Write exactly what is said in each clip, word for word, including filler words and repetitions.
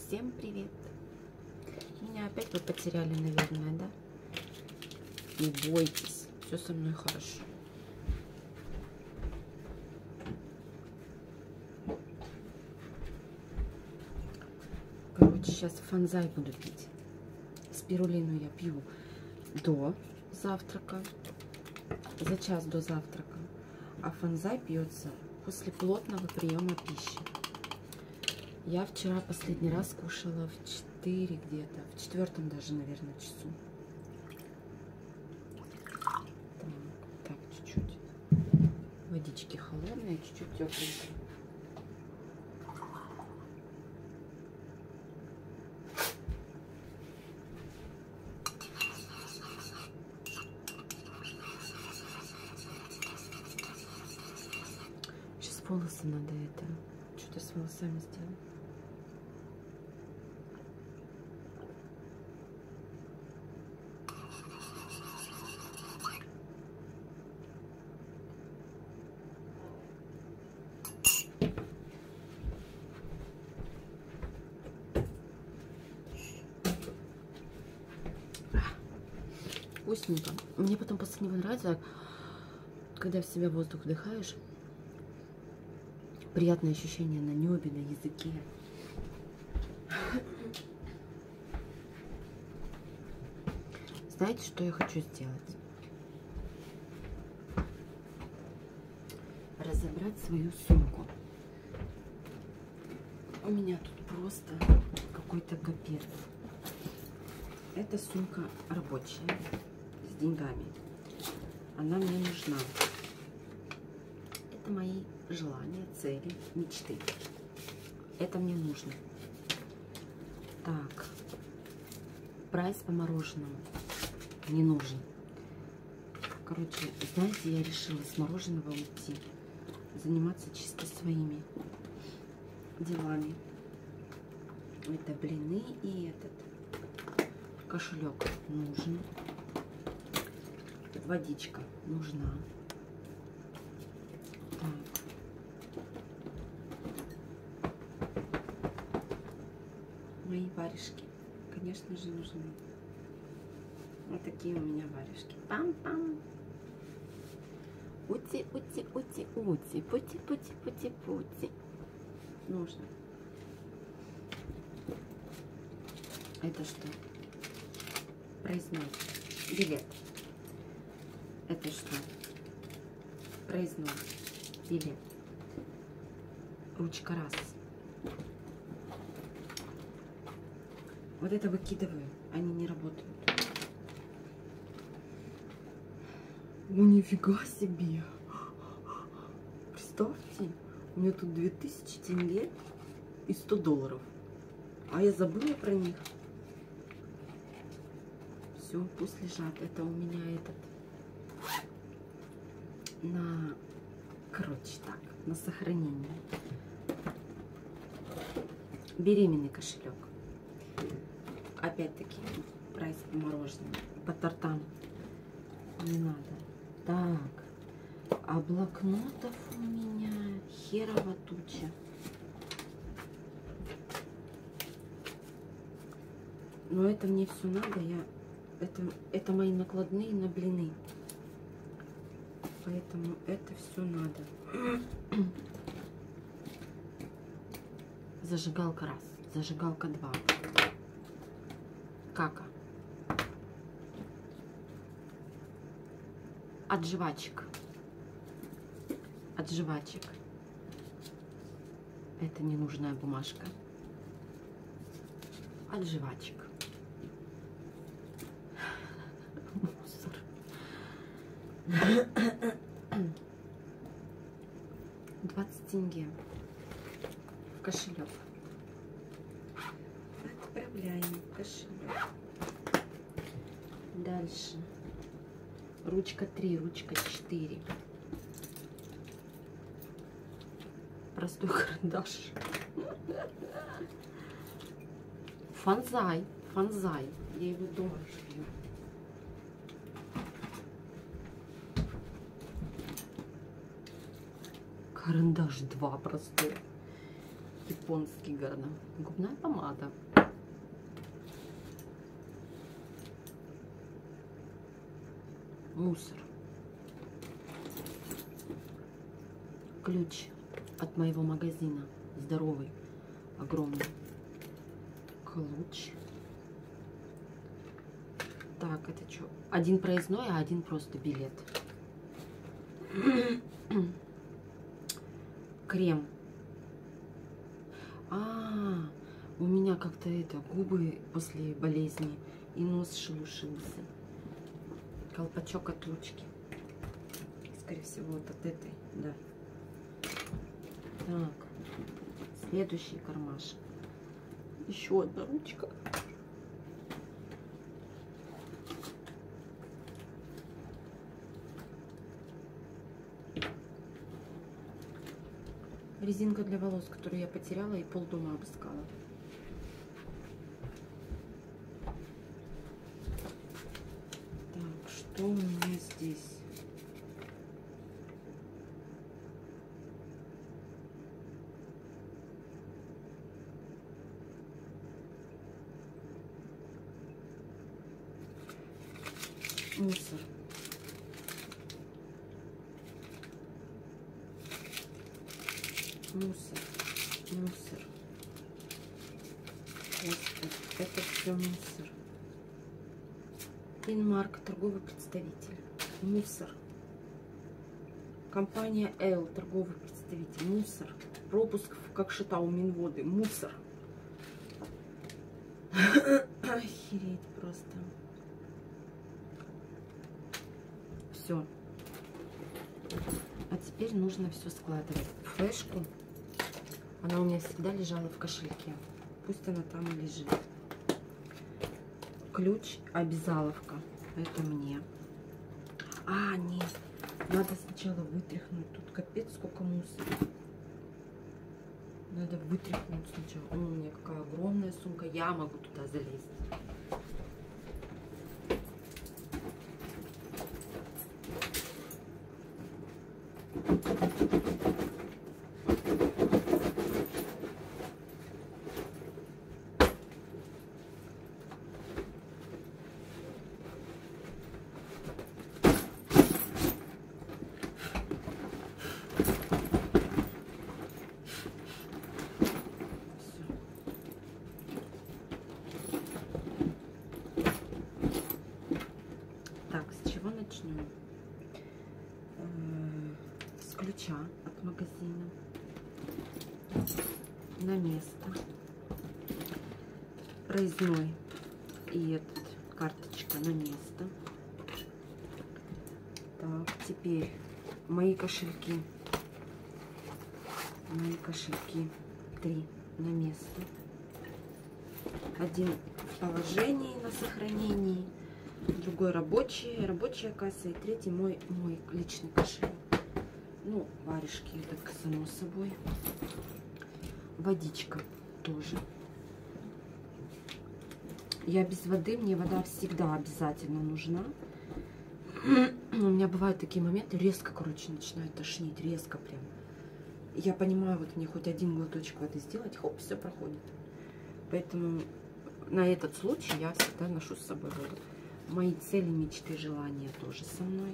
Всем привет! Меня опять вы потеряли, наверное, да? Не бойтесь, все со мной хорошо. Короче, сейчас фанзай буду пить. Спирулину я пью до завтрака, за час до завтрака, а фанзай пьется после плотного приема пищи. Я вчера последний раз кушала в четыре где-то, в четвертом даже, наверное, часу. Так, так чуть-чуть. Водички холодные, чуть-чуть тепленькие. Сейчас волосы надо это, что-то с волосами сделать. Вкусненько. Мне потом после него нравится, когда в себя воздух вдыхаешь. Приятное ощущение на небе, на языке. Знаете, что я хочу сделать? Разобрать свою сумку. У меня тут просто какой-то капец. Эта сумка рабочая, с деньгами. Она мне нужна. Это мои желания, цели, мечты. Это мне нужно. Так. Прайс по мороженому не нужен. Короче, знаете, я решила с мороженого уйти. Заниматься чисто своими делами. Это блины и этот кошелек нужен. Водичка нужна. Так. Мои варежки, конечно же, нужны. Вот такие у меня варежки. Пам-пам. Ути, ути, ути, ути, пути, пути, пути, пути. Нужно. Это что? Проездной билет. Это что? Проездной билет. Ручка раз. Вот это выкидываю. Они не работают. О, нифига себе. Представьте, у меня тут две тысячи тенге и сто долларов. А я забыла про них. Все, пусть лежат. Это у меня этот на, короче, так, на сохранение. Беременный кошелек. Опять-таки, прайс по мороженому, по тортам не надо. Так, а блокнотов у меня херова туча. Но это мне все надо, я это, это мои накладные на блины. Поэтому это все надо. Зажигалка раз, зажигалка два. Кака. От жвачек. От жвачек. Это ненужная бумажка. От жвачек. Мусор. двадцать тенге в кошелек. Отправляем в кошелек. Дальше. Ручка три, ручка четыре. Простой карандаш. Фанзай. Фанзай. Я его дома шью. Карандаш два простой. Японский горно. Губная помада. Мусор. Ключ от моего магазина. Здоровый. Огромный. Ключ. Так, это что? Один проездной, а один просто билет. Крем. А, у меня как-то это, губы после болезни и нос шелушился. Колпачок от ручки. Скорее всего, вот от этой, да. Так, следующий кармашек. Еще одна ручка. Резинка для волос, которую я потеряла и полдома обыскала. Так, что у меня здесь? Мусор. Мусор, мусор. Господи, это все мусор. Инмарк, торговый представитель. Мусор. Компания L, торговый представитель. Мусор. Пропуск в Кокшетау Минводы. Мусор. Охереть просто. Все. А теперь нужно все складывать. Флешку. Она у меня всегда лежала в кошельке. Пусть она там и лежит. Ключ, обязаловка. Это мне. А, нет. Надо сначала вытряхнуть. Тут капец сколько мусора. Надо вытряхнуть сначала. О, у меня какая огромная сумка. Я могу туда залезть. Начнем с ключа от магазина на место, проездной и этот карточка на место. Так, теперь мои кошельки, мои кошельки три на место, один в положении на сохранении, другой рабочий, рабочая касса и третий мой, мой личный кошелек. Ну, варежки, это само собой. Водичка тоже. Я без воды, мне вода всегда обязательно нужна. У меня бывают такие моменты, резко, короче, начинает тошнить, резко прям. Я понимаю, вот мне хоть один глоточек воды сделать, хоп, все проходит. Поэтому на этот случай я всегда ношу с собой воду. Мои цели, мечты, желания тоже со мной.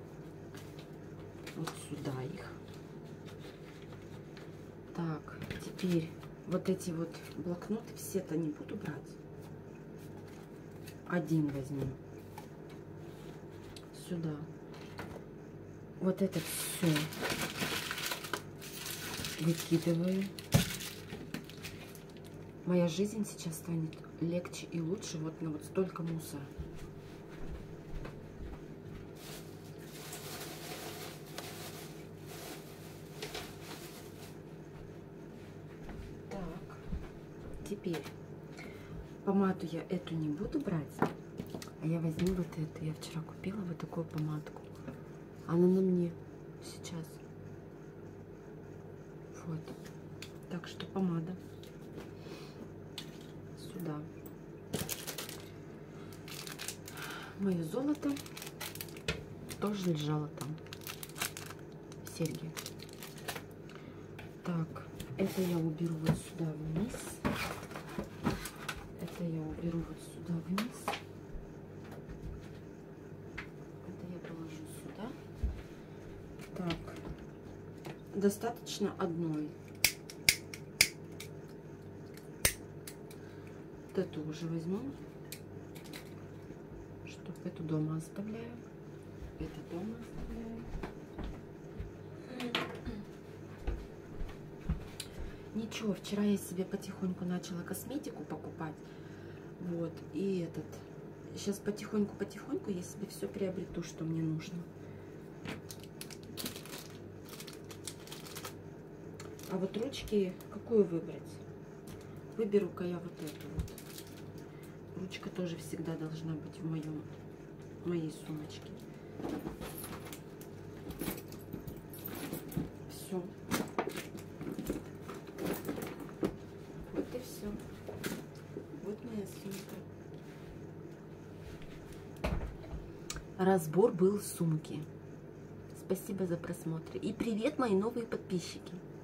Вот сюда их. Так, теперь вот эти вот блокноты все-то не буду брать. Один возьму. Сюда. Вот это все выкидываю. Моя жизнь сейчас станет легче и лучше вот на вот столько мусора. Теперь помаду я эту не буду брать, а я возьму вот эту. Я вчера купила вот такую помадку. Она на мне сейчас. Вот. Так что помада. Сюда. Мое золото тоже лежало там. Серьги. Так. Это я уберу вот сюда вниз. Это я уберу вот сюда вниз. Это я положу сюда. Так. Достаточно одной. Вот эту уже возьму. Чтоб эту дома оставляю. Это дома оставляю. Ничего, вчера я себе потихоньку начала косметику покупать. Вот, и этот. Сейчас потихоньку-потихоньку я себе все приобрету, что мне нужно. А вот ручки, какую выбрать? Выберу-ка я вот эту вот. Ручка тоже всегда должна быть в моем, в моей сумочке. Все. Вот и все. Вот моя сумка. Разбор был сумки. Спасибо за просмотр. И привет, мои новые подписчики.